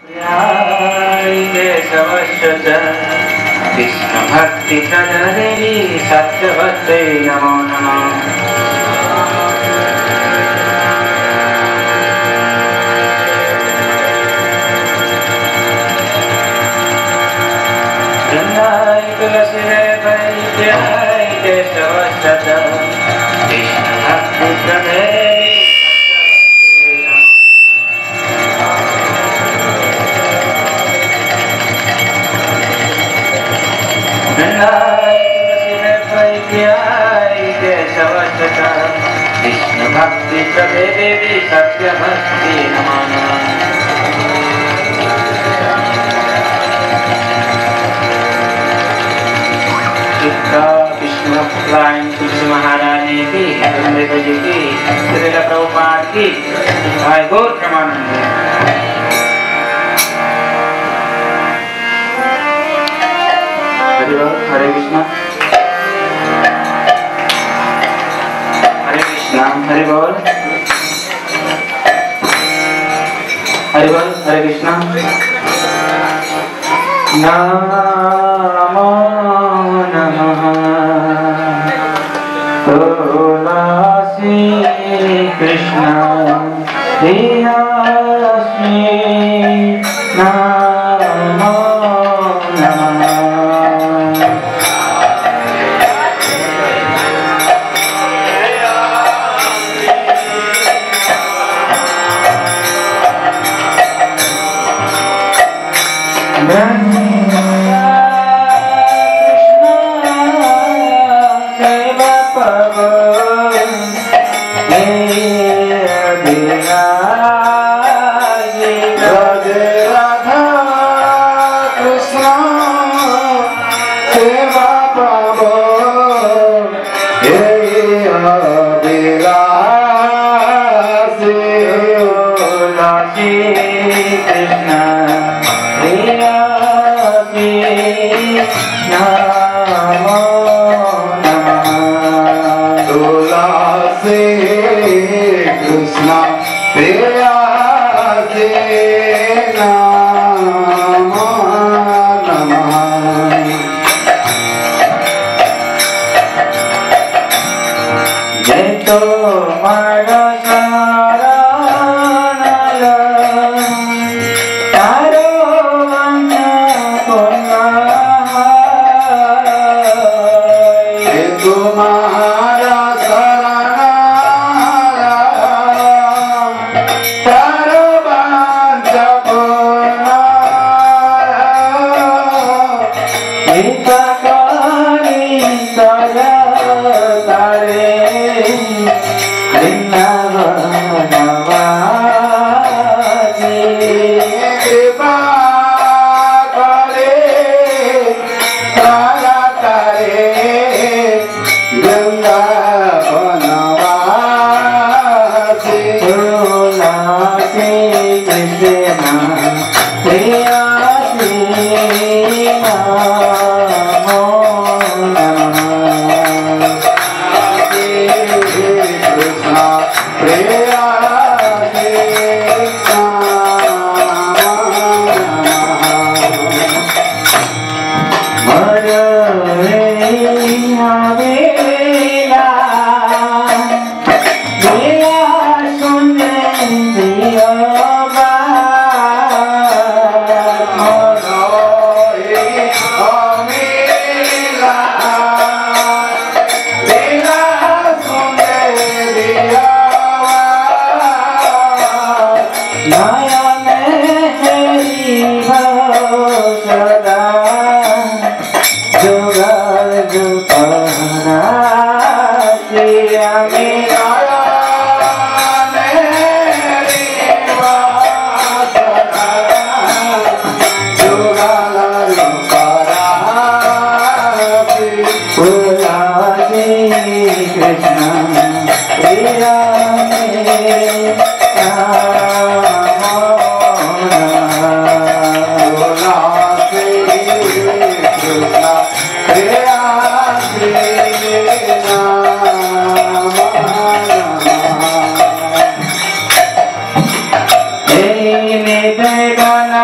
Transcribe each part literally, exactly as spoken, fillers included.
कृष्ण भक्ति प्रदेवी सत्यवते नमो नमः। वृंदाय तुलसी वैद्याय केशवश्च कृष्ण भक्ति प्रदेवी कृष्ण भक्ति प्रदेवी सत्य भक्ति नमः नमः। कृष्ण भक्तराय तुलसी महारानी की, अमृत जी की, श्रील प्रभुपाद की, भाई गौर प्रमानंद। हरे कृष्णा हरे कृष्णा हरे बोल हरे बोल हरे कृष्णा। नमो नमः तुलसी कृष्ण प्रियासी नमो नमः।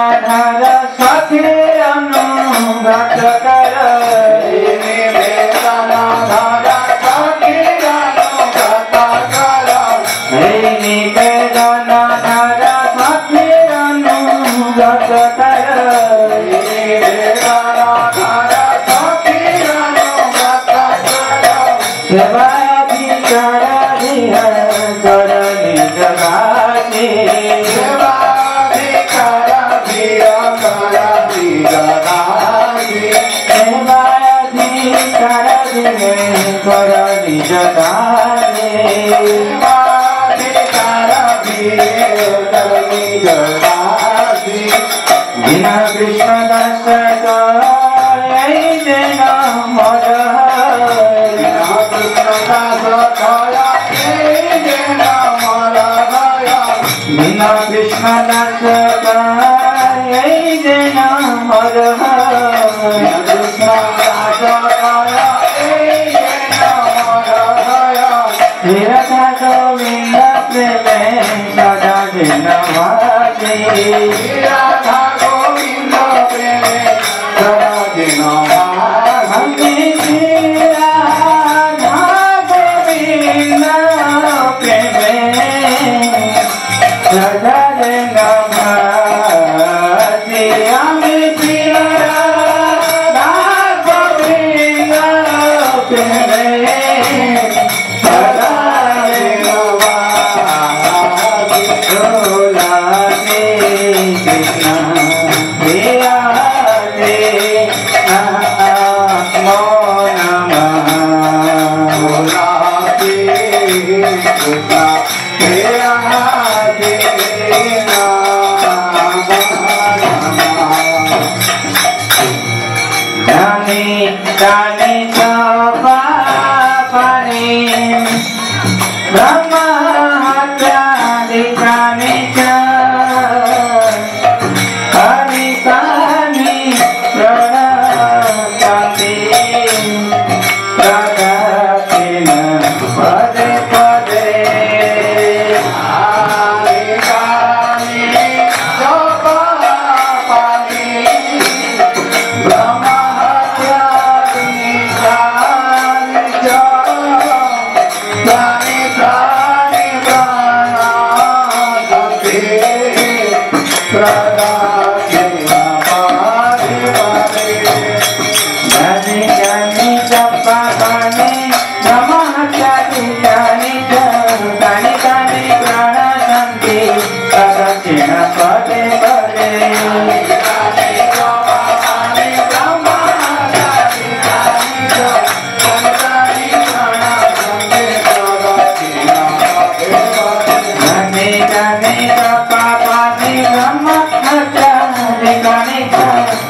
गदाधर सखीर अनुगत कर गदाधर सखीर अनुगत कर गदाधर सखीर अनुगत कर गदाधर सखीर अनुगत कर सेवाधिकार कर निज दासी सेवाधिकार धीर कर निज दासी सेवाधिकार कर निज दासी सेवाधिकार धीर कर निज दासी बिना कृष्ण दास जन मर बिना कृष्ण दास बिना कृष्ण दास जन मर कृष्ण दास राधा गोविंद प्रेम सदा दिन वासी राधा गोविंद प्रेम सदा दिन वासी राधा गोविंद प्रेम सदा दिन वासी अमी राधा गोविंद प्रेम Tulasi Krishna Tulasi Namo Namah Tulasi Krishna Tulasi Namo Namah Dani Dani Japa Pani Brahma Kani kani kani pranati pradatina pade pade kani kani japa pani brahma kani kani japa kani kani Nani kani japa kani namah kani kani kani kani prana santi pradatina pade pade kani kani japa kani namah kani kani kani kani prana santi pradatina pade pade Nani kani japa kani namah kani kani